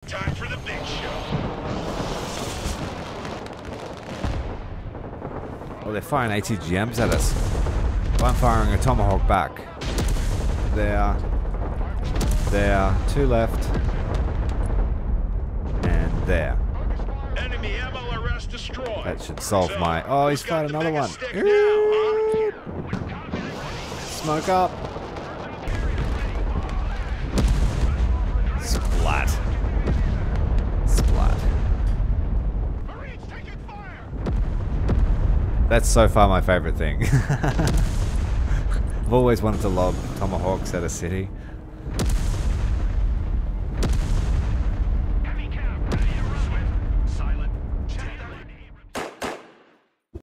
Time for the big show. Oh, they're firing ATGMs at us. I'm firing a Tomahawk back. There. There. 2 left. And there. Enemy ammo arrest destroyed. That should solve my... Oh, he's fired another one. Smoke up. Splat. Splat. That's so far my favorite thing. I've always wanted to lob Tomahawks at a city.